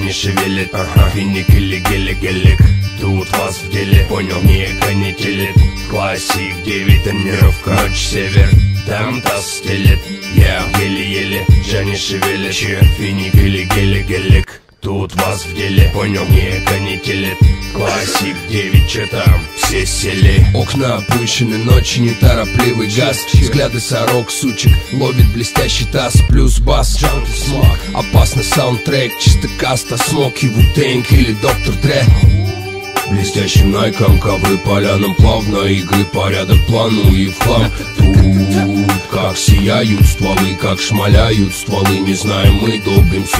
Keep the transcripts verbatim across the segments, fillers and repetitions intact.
не шевелит, ага, финик или гелик, гелик. Тут вас в деле, понял, не канителит. Классик, девять, тонировка, ночь, север. Там таз стелет, я еле-еле, Джани шевелит. Че, финик или гелик, гелик. Тут вас в деле, понял, не канителит. Классик, девять, че там, все сели. Окна опущены, ночи, неторопливый газ. Взгляды сорок, сучек, ловит блестящий таз. Плюс бас, джанки, смог. Опасный саундтрек, чисто каста, смоки, вутенг или доктор Дре. Блестящим найком, ковры полянам плавно. Игры, порядок, плану и в хлам. Тут как сияют стволы, как шмаляют стволы. Не знаем, мы долбим с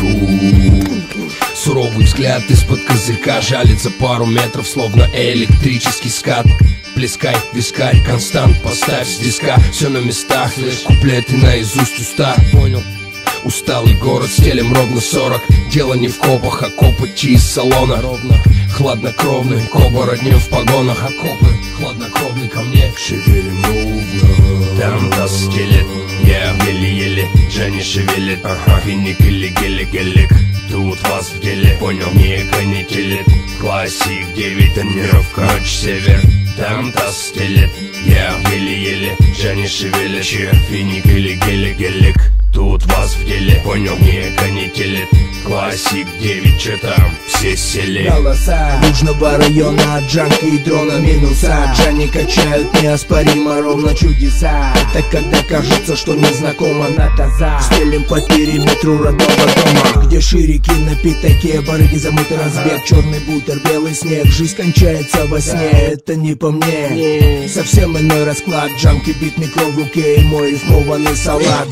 рук. Суровый взгляд из-под козырька жалит за пару метров, словно электрический скат. Плескай, вискарь, констант, поставь с диска. Все на местах, лишь куплеты наизусть уста. Понял? Усталый город, стелем ровно сорок. Дело не в копах, а копоть из салона. Ровно, хладнокровный, к оборотням в погонах. Окопы, хладнокровный ко мне. Шевелим ровно. Там таз стелет, я еле-еле, Джани шевелит, ага, финик или гелик, гелик. Тут вас в деле, понял, не канителит. Классик, девять, тонировка, ночь, север. Там таз стелет, я еле-еле, Джани шевелит. Че, финик или гелик, гелик. Тут вас в деле, понял, не канителит. Классик, девять, че там, все сели. Голоса Южного района, джанки и дрона минуса. Джани качают неоспоримо ровно чудеса. Это когда кажется, что незнакомо на таза. Стелим по периметру родного дома, где ширики на пятаке, барыги замытый разбег. Черный бутер, белый снег, жизнь кончается во сне. Это не по мне, совсем иной расклад. Джанки, бит, микро в руке и мой рифмованный салат.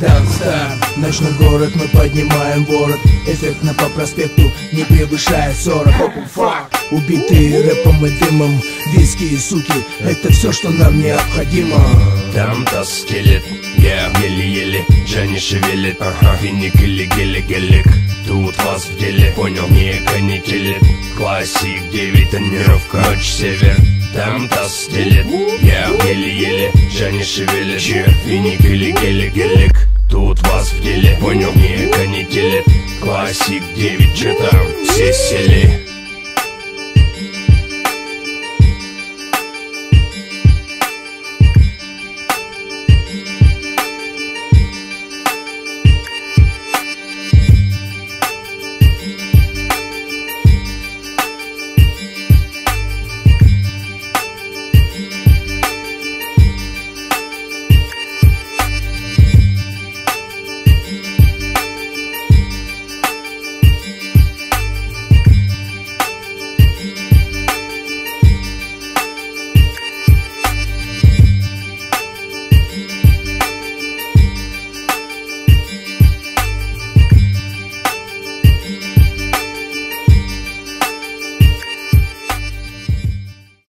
Ночной город, мы поднимаем ворот. Эффектно по проспекту, не превышая сорок. Убитые рэпом и дымом, виски и суки, это все, что нам необходимо. Там таз стелет, я еле-еле, Джани шевелит, ага, финик или гелик, гелик. Тут вас в деле, понял, не канителит. Классик, девять, тонировка, ночь, север. Там таз стелет, я еле-еле, Джани шевелит. Че, финик или гелик, гелик. Тут вас в деле, понял, не канителит. Классик, девять, че там, все сели.